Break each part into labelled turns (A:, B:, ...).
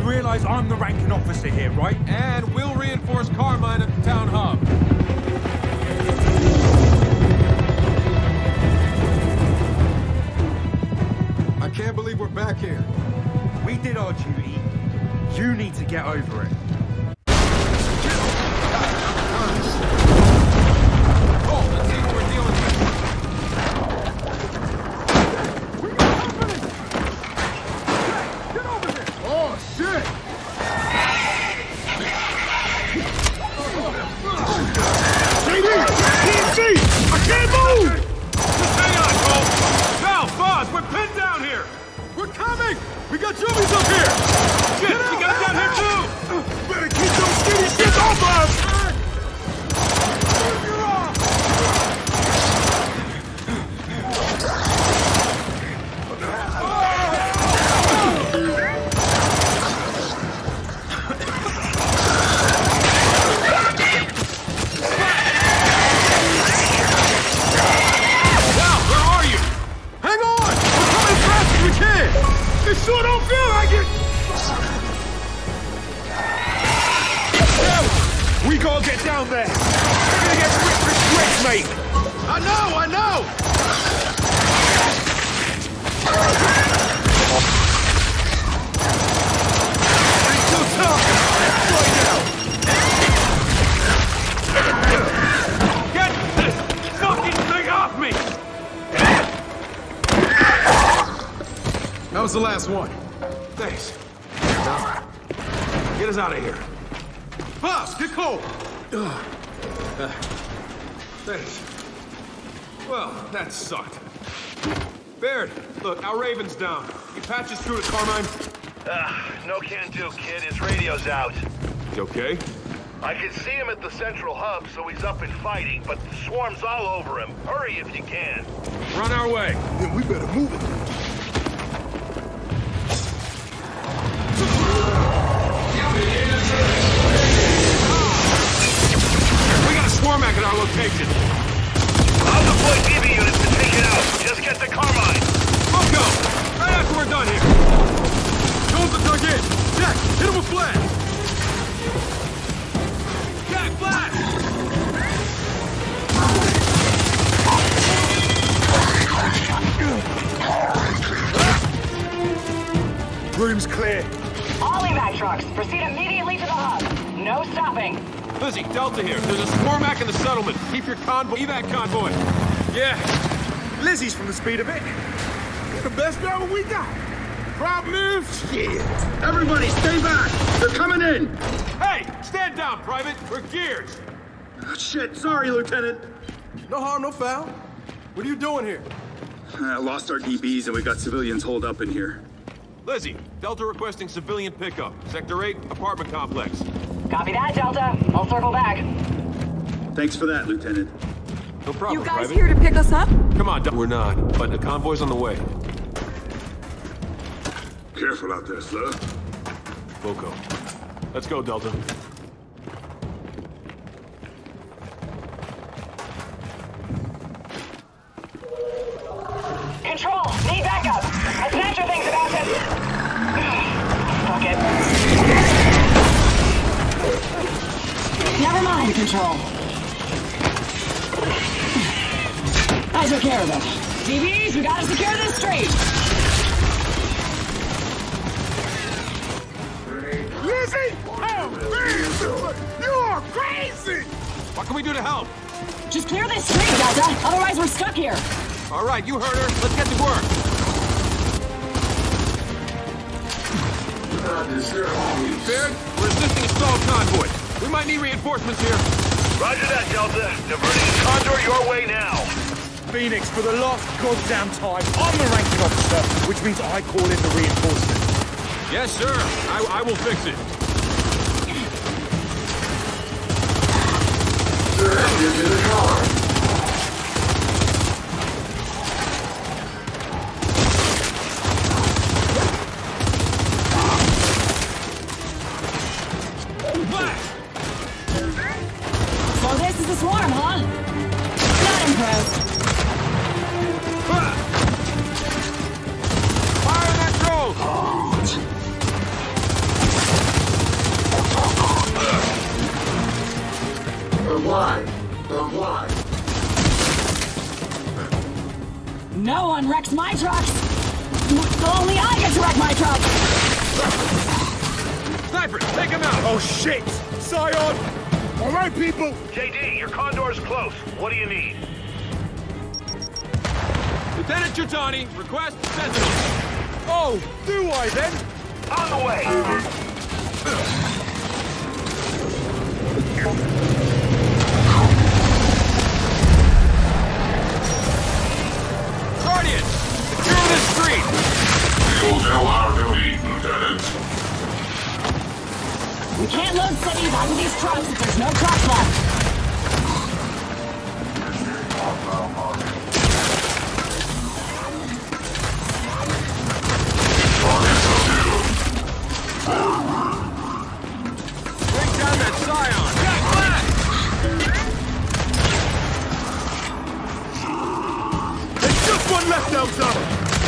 A: realize I'm the ranking officer here, right?
B: And we'll reinforce Carmine at the town hub.
C: I can't believe we're back here.
A: We did our duty. You need to get over it.
B: Oh, let's see what we're dealing with.
C: Get over here! Oh, shit! JD! TNC! I can't move!
B: Just hang on, Cole. Val, Boz, we're pinned down here.
C: We're coming! We got zombies up here!
B: Shit, we got down here too.
C: Better keep those skinny shits off us! You're off!
B: Val, where are you?
C: Hang on! We're coming as fast as we can! This sure don't feel like it!
A: We gotta get down there. We're gonna get ripped to shreds, mate.
C: I know!
A: It's still tough. Right now.
B: Get this fucking thing off me!
C: That was the last one.
B: Thanks. Now, get us out of here.
C: Boss, get cold!
B: Thanks. Well, that sucked. Baird, look, our Raven's down. You patch us through to Carmine?
D: No can do, kid. His radio's out.
B: You okay?
D: I can see him at the central hub, so he's up and fighting, but the swarm's all over him. Hurry if you can.
B: Run our way.
C: Then we better move it.
B: We got a swarm-ack at our location.
D: I'll deploy TV units to take it out. Just get to Carmine.
B: We'll go. Right after we're done here.
C: Jones are dug in. Jack, hit him with flash.
B: Jack, flash!
A: Room's clear.
E: All evac trucks, proceed immediately to the hub. No stopping.
B: Lizzie, Delta here. There's a swarm-ack in the settlement. Keep your evac convoy.
A: Yeah. Lizzie's from the speed of it.
C: You're the best driver we got. Problem is, shit. Everybody stay back. They're coming in.
B: Hey, stand down, Private. We're gears.
C: Oh, shit, sorry, Lieutenant.
F: No harm, no foul. What are you doing here?
C: Lost our DBs and we got civilians holed up in here.
B: Lizzie, Delta requesting civilian pickup. Sector 8, apartment complex.
E: Copy that, Delta. I'll circle back.
C: Thanks for that, Lieutenant.
B: No problem,
G: You guys
B: Private.
G: here to pick us up?
B: Come on, We're not, but the convoy's on the way.
C: Careful out there, Slug.
B: Loco. Let's go, Delta.
E: Control, need backup. A snatcher thing's about to... Fuck it. Never mind, Control. I took care of it. DBs, we gotta secure this street.
C: Lizzie! Oh, man! You are crazy!
B: What can we do to help?
E: Just clear this street, Delta. Otherwise, we're stuck here.
B: All right, you heard her. Let's get to work. Baird, we're assisting a stalled convoy. We might need reinforcements here.
D: Roger that, Delta. Diverting the Condor your way now.
A: Phoenix, for the last goddamn time, I'm the ranking officer, which means I call in the reinforcements.
B: Yes, sir. I will fix it.
C: Into the car.
E: So this is a swarm, huh? Not impressed.
B: Fire that drone!
E: No one wrecks my trucks! Only I get to wreck my truck!
B: Sniper, take him out!
A: Oh shit! Scion!
C: All right, people.
D: JD, your Condor's close. What do you need?
B: Lieutenant Chitani, request sentinel.
A: Oh, do I then?
D: On the way!
B: Guardian, secure this street!
G: You'll tell our duty, Lieutenant.
E: We can't load cities onto these trucks if there's no trucks left.
B: Bring down that Scion! Got flash!
A: There's just one left outside!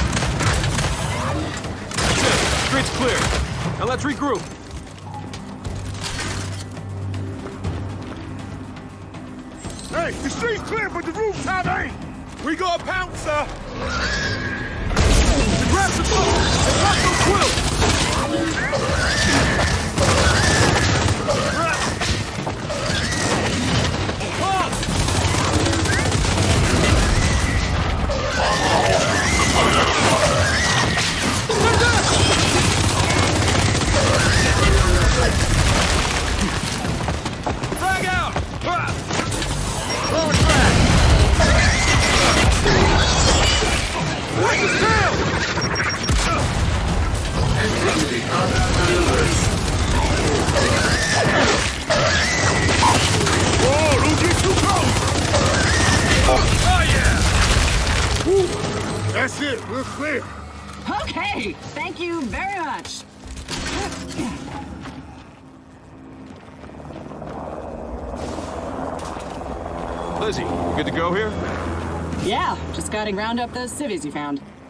B: That's it. Street's clear. Now let's regroup.
C: Hey, the street's clear, but the rooftop ain't.
A: We got a pouncer!
B: Grab some food and cut some quill! Frag out! Throwing frag! Watch his tail!
C: Oh, don't get too close.
B: Oh yeah!
C: Whew. That's it. We're clear.
E: Okay, thank you very much.
B: Lizzie, you good to go here?
E: Yeah, just gotta round up those civvies you found.